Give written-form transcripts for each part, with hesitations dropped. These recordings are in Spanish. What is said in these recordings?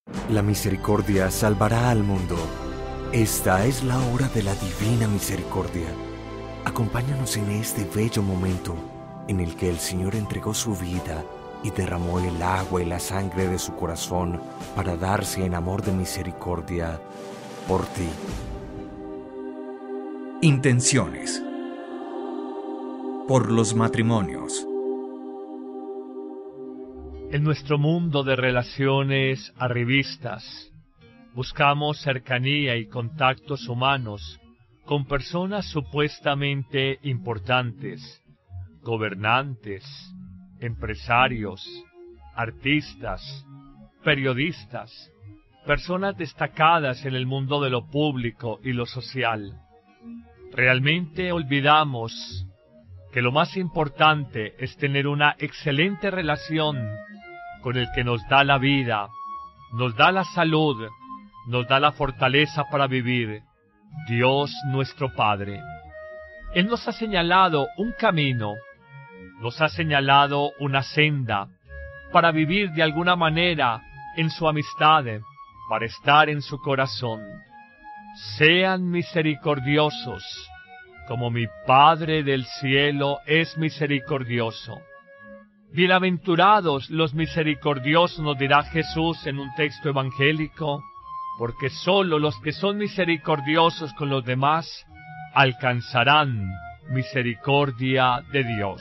La misericordia salvará al mundo. Esta es la hora de la divina misericordia. Acompáñanos en este bello momento en el que el Señor entregó su vida y derramó el agua y la sangre de su corazón para darse en amor de misericordia por ti. Intenciones por los matrimonios. En nuestro mundo de relaciones arribistas, buscamos cercanía y contactos humanos con personas supuestamente importantes, gobernantes, empresarios, artistas, periodistas, personas destacadas en el mundo de lo público y lo social. Realmente olvidamos que lo más importante es tener una excelente relación con el que nos da la vida, nos da la salud, nos da la fortaleza para vivir, Dios nuestro Padre. Él nos ha señalado un camino, nos ha señalado una senda para vivir de alguna manera en su amistad, para estar en su corazón. Sean misericordiosos, como mi Padre del cielo es misericordioso. Bienaventurados los misericordiosos, nos dirá Jesús en un texto evangélico, porque sólo los que son misericordiosos con los demás alcanzarán misericordia de Dios.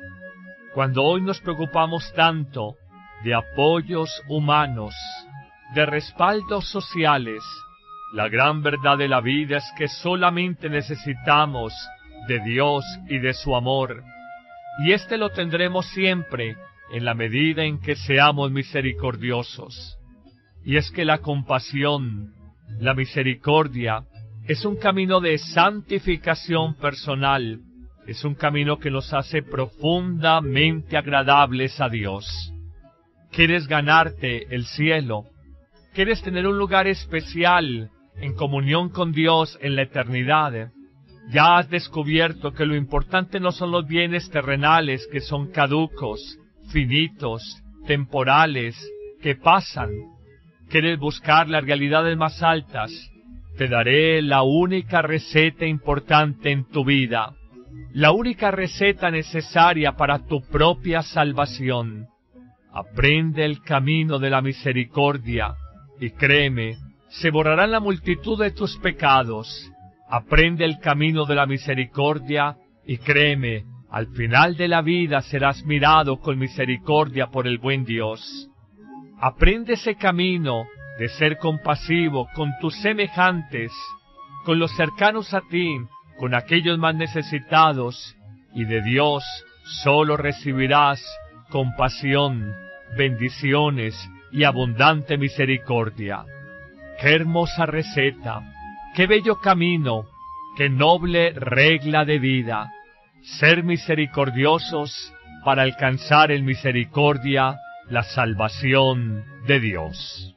Cuando hoy nos preocupamos tanto de apoyos humanos, de respaldos sociales, la gran verdad de la vida es que solamente necesitamos de Dios y de su amor, y este lo tendremos siempre en la medida en que seamos misericordiosos. Y es que la compasión, la misericordia, es un camino de santificación personal, es un camino que nos hace profundamente agradables a Dios. ¿Quieres ganarte el cielo? ¿Quieres tener un lugar especial en comunión con Dios en la eternidad? Ya has descubierto que lo importante no son los bienes terrenales que son caducos, finitos, temporales, que pasan. ¿Quieres buscar las realidades más altas? Te daré la única receta importante en tu vida, la única receta necesaria para tu propia salvación. Aprende el camino de la misericordia, y créeme, se borrarán la multitud de tus pecados. Aprende el camino de la misericordia, y créeme, al final de la vida serás mirado con misericordia por el buen Dios. Aprende ese camino de ser compasivo con tus semejantes, con los cercanos a ti, con aquellos más necesitados, y de Dios solo recibirás compasión, bendiciones y abundante misericordia. ¡Qué hermosa receta! ¡Qué bello camino! ¡Qué noble regla de vida! Ser misericordiosos para alcanzar en misericordia la salvación de Dios.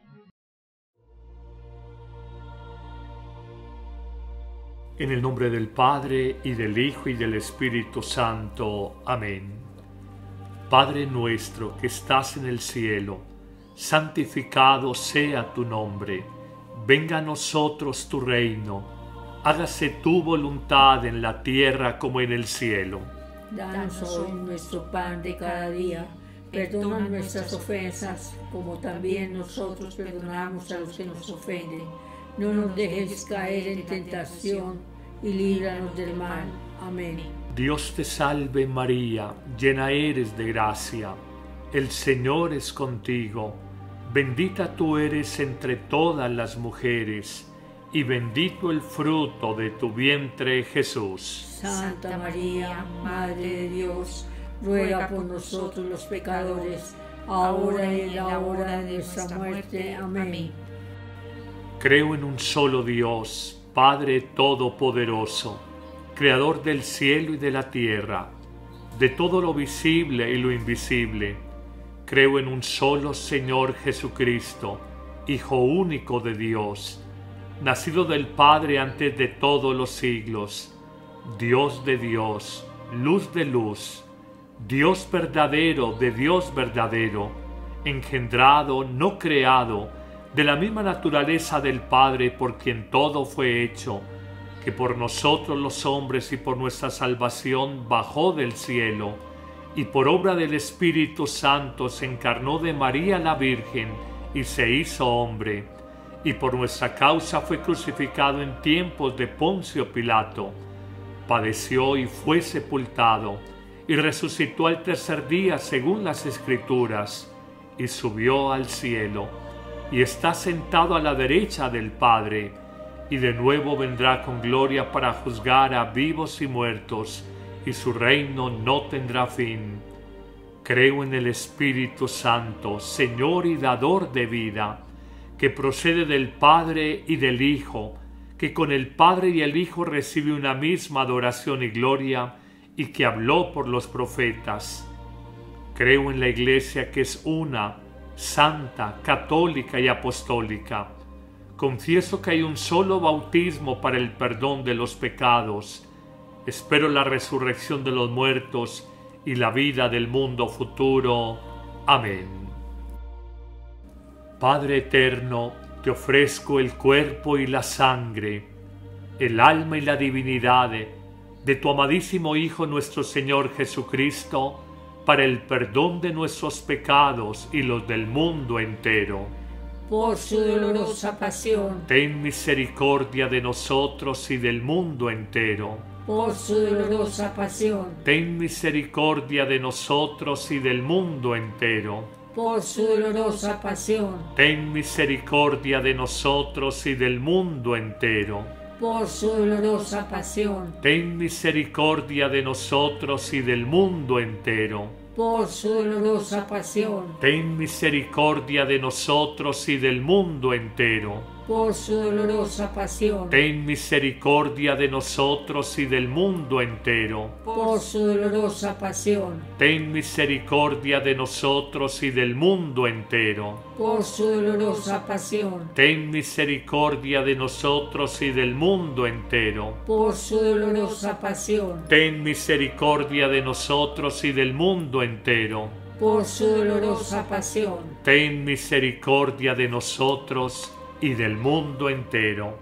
En el nombre del Padre, y del Hijo, y del Espíritu Santo. Amén. Padre nuestro que estás en el cielo, santificado sea tu nombre. Venga a nosotros tu reino. Hágase tu voluntad en la tierra como en el cielo. Danos hoy nuestro pan de cada día. Perdona nuestras ofensas, como también nosotros perdonamos a los que nos ofenden. No nos dejes caer en tentación, y líbranos del mal. Amén. Dios te salve María, llena eres de gracia. El Señor es contigo. Bendita tú eres entre todas las mujeres, y bendito el fruto de tu vientre, Jesús. Santa María, Madre de Dios, ruega por nosotros los pecadores, ahora y en la hora de nuestra muerte. Amén. Creo en un solo Dios, Padre Todopoderoso, Creador del cielo y de la tierra, de todo lo visible y lo invisible. Creo en un solo Señor Jesucristo, Hijo único de Dios, nacido del Padre antes de todos los siglos, Dios de Dios, luz de luz, Dios verdadero de Dios verdadero, engendrado, no creado, de la misma naturaleza del Padre por quien todo fue hecho, que por nosotros los hombres y por nuestra salvación bajó del cielo, y por obra del Espíritu Santo se encarnó de María la Virgen y se hizo hombre, y por nuestra causa fue crucificado en tiempos de Poncio Pilato, padeció y fue sepultado, y resucitó al tercer día según las Escrituras, y subió al cielo, y está sentado a la derecha del Padre, y de nuevo vendrá con gloria para juzgar a vivos y muertos, y su reino no tendrá fin. Creo en el Espíritu Santo, Señor y dador de vida, que procede del Padre y del Hijo, que con el Padre y el Hijo recibe una misma adoración y gloria, y que habló por los profetas. Creo en la Iglesia que es una, santa, católica y apostólica. Confieso que hay un solo bautismo para el perdón de los pecados. Espero la resurrección de los muertos y la vida del mundo futuro. Amén. Padre eterno, te ofrezco el cuerpo y la sangre, el alma y la divinidad de tu amadísimo Hijo nuestro Señor Jesucristo, para el perdón de nuestros pecados y los del mundo entero. Por su dolorosa pasión, ten misericordia de nosotros y del mundo entero. Por su dolorosa pasión, ten misericordia de nosotros y del mundo entero. Por su dolorosa pasión, ten misericordia de nosotros y del mundo entero. Por su dolorosa pasión, ten misericordia de nosotros y del mundo entero. Por su dolorosa pasión, ten misericordia de nosotros y del mundo entero. Por su dolorosa pasión, ten misericordia de nosotros y del mundo entero. Por su dolorosa pasión, ten misericordia de nosotros y del mundo entero. Por su dolorosa pasión, ten misericordia de nosotros y del mundo entero. Por su dolorosa pasión, ten misericordia de nosotros y del mundo entero. Por su dolorosa pasión, ten misericordia de nosotros y del mundo entero.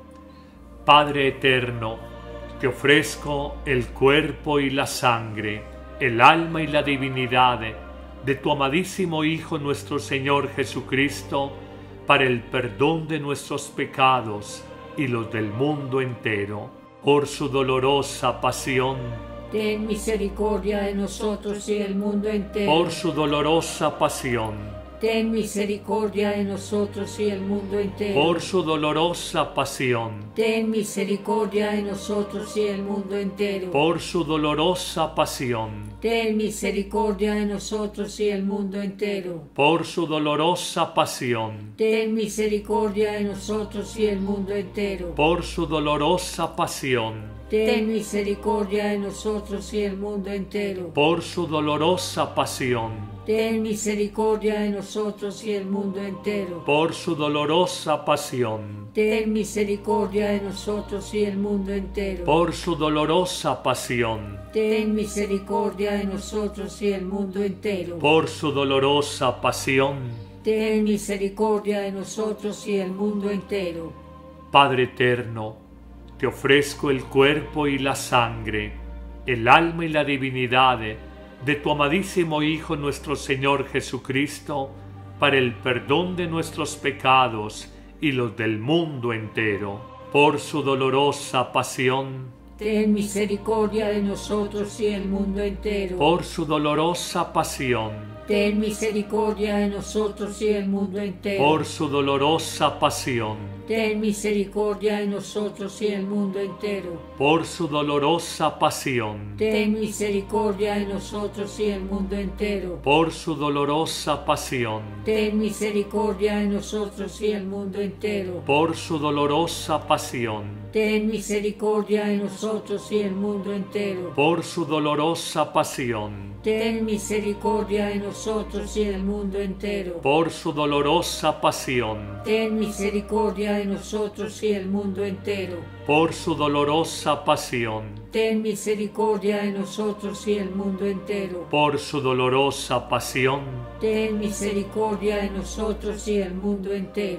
Padre eterno, te ofrezco el cuerpo y la sangre, el alma y la divinidad de tu amadísimo Hijo nuestro Señor Jesucristo, para el perdón de nuestros pecados y los del mundo entero. Por su dolorosa pasión, ten misericordia de nosotros y del mundo entero. por su dolorosa pasión, ten misericordia de nosotros y del mundo entero. por su dolorosa pasión, ten misericordia de nosotros y del mundo entero. por su dolorosa pasión, ten misericordia de nosotros y del mundo entero. por su dolorosa pasión, Ten misericordia de nosotros y del mundo entero. por su dolorosa pasión, Ten misericordia de nosotros y del mundo entero. por su dolorosa pasión, Ten misericordia de nosotros y del mundo entero. por su dolorosa pasión, Ten misericordia de nosotros y del mundo entero. por su dolorosa pasión, Ten misericordia de nosotros y del mundo entero. por su dolorosa pasión. Ten misericordia de nosotros y del mundo entero. Padre eterno, te ofrezco el cuerpo y la sangre, el alma y la divinidad de tu amadísimo Hijo nuestro Señor Jesucristo, para el perdón de nuestros pecados y los del mundo entero. Por su dolorosa pasión, Ten misericordia de nosotros y del mundo entero. por su dolorosa pasión, Ten misericordia de nosotros y del mundo entero. por su dolorosa pasión, Ten misericordia de nosotros y del mundo entero. por su dolorosa pasión, Ten misericordia de nosotros y del mundo entero. por su dolorosa pasión, Ten misericordia de nosotros y del mundo entero. por su dolorosa pasión, Ten misericordia de nosotros y del mundo entero. por su dolorosa pasión, Ten misericordia de nosotros y del mundo entero. por su dolorosa pasión, Ten misericordia de nosotros y del mundo entero. por su dolorosa pasión, Ten misericordia de nosotros y del mundo entero. por su dolorosa pasión. Ten misericordia de nosotros y del mundo entero.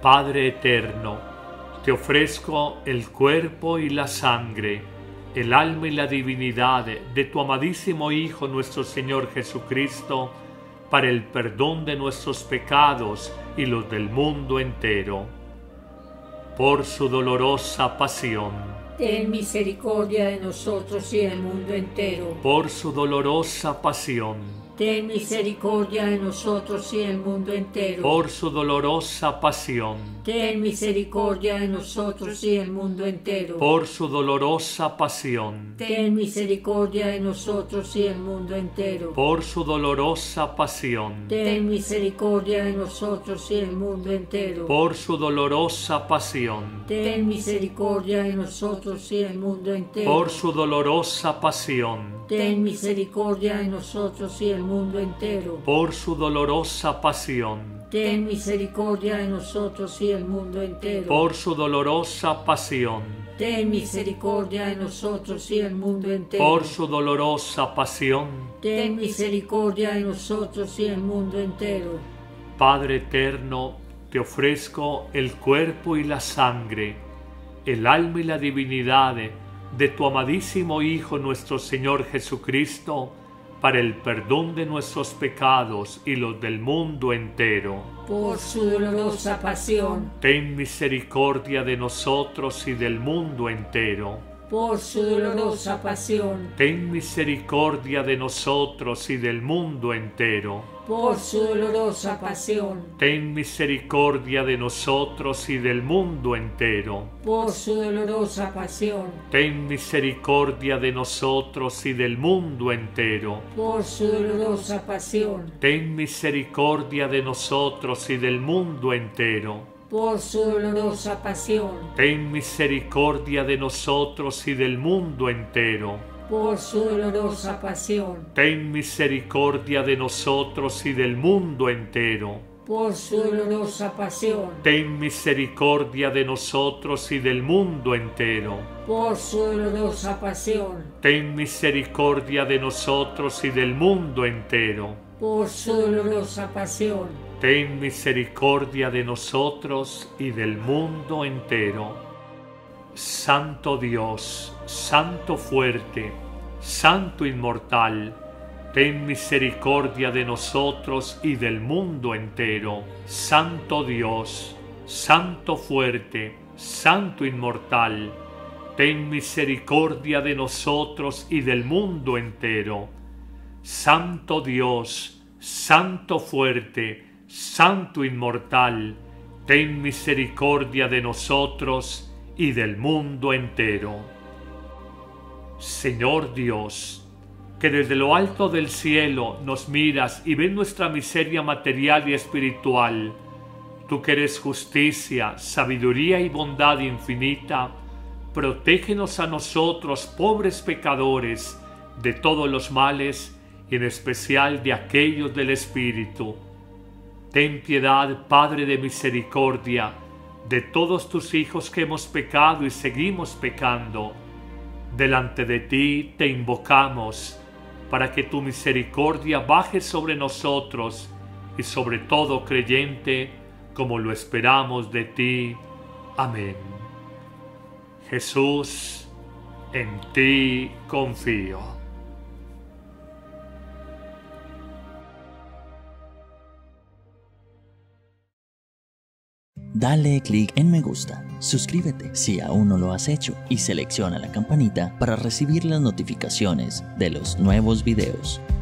Padre eterno, te ofrezco el cuerpo y la sangre, el alma y la divinidad de tu amadísimo Hijo nuestro Señor Jesucristo, para el perdón de nuestros pecados y los del mundo entero. Por su dolorosa pasión, ten misericordia de nosotros y del mundo entero. por su dolorosa pasión, Ten misericordia de nosotros y del mundo entero. por su dolorosa pasión, Ten misericordia de nosotros y del mundo entero. por su dolorosa pasión, Ten misericordia de nosotros y del mundo entero. por su dolorosa pasión, Ten misericordia de nosotros y del mundo entero. por su dolorosa pasión, Ten misericordia de nosotros y del mundo entero. por su dolorosa pasión, Ten misericordia de nosotros y del mundo entero. por su dolorosa pasión, Ten misericordia de nosotros y del mundo entero. por su dolorosa pasión, Ten misericordia de nosotros y del mundo entero. por su dolorosa pasión. Ten misericordia de nosotros y del mundo entero. Padre eterno, te ofrezco el cuerpo y la sangre, el alma y la divinidad de tu amadísimo Hijo nuestro Señor Jesucristo, para el perdón de nuestros pecados y los del mundo entero. Por su dolorosa pasión. Ten misericordia de nosotros y del mundo entero. Por su dolorosa pasión. Ten misericordia de nosotros y del mundo entero. Por su dolorosa pasión. Ten misericordia de nosotros y del mundo entero. Por su dolorosa pasión. Ten misericordia de nosotros y del mundo entero. Por su dolorosa pasión. Ten misericordia de nosotros y del mundo entero. Por su dolorosa pasión. Ten misericordia de nosotros y del mundo entero. Por su dolorosa pasión. Ten misericordia de nosotros y del mundo entero. Por su dolorosa pasión. Ten misericordia de nosotros y del mundo entero. Por su dolorosa pasión. Ten misericordia de nosotros y del mundo entero. Por su dolorosa pasión. Ten misericordia de nosotros y del mundo entero. Santo Dios, Santo fuerte, Santo inmortal, ten misericordia de nosotros y del mundo entero. Santo Dios, Santo fuerte, Santo inmortal, ten misericordia de nosotros y del mundo entero. Santo Dios, Santo fuerte, Santo inmortal, ten misericordia de nosotros y del mundo entero. Señor Dios, que desde lo alto del cielo nos miras y ves nuestra miseria material y espiritual, tú que eres justicia, sabiduría y bondad infinita, protégenos a nosotros, pobres pecadores, de todos los males y en especial de aquellos del Espíritu. Ten piedad, Padre de misericordia, de todos tus hijos que hemos pecado y seguimos pecando. Delante de ti te invocamos, para que tu misericordia baje sobre nosotros y sobre todo creyente, como lo esperamos de ti. Amén. Jesús, en ti confío. Dale clic en me gusta, suscríbete si aún no lo has hecho y selecciona la campanita para recibir las notificaciones de los nuevos videos.